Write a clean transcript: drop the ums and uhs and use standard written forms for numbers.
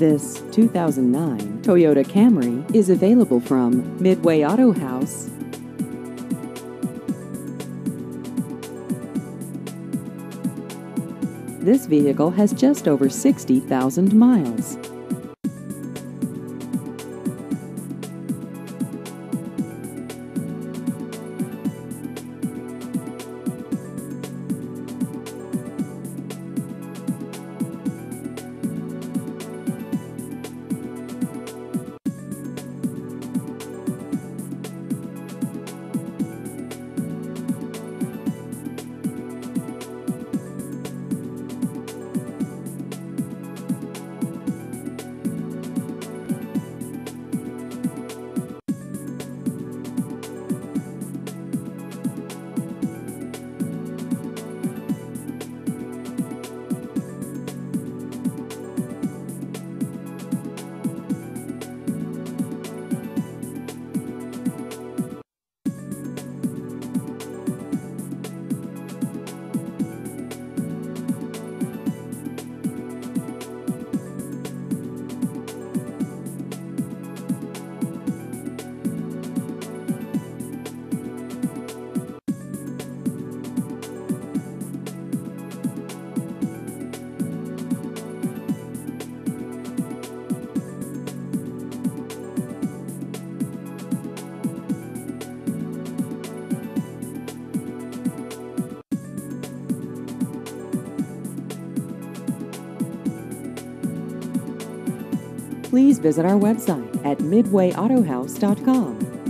This 2009 Toyota Camry is available from Midway Auto House. This vehicle has just over 60,000 miles. Please visit our website at midwayautohouse.com.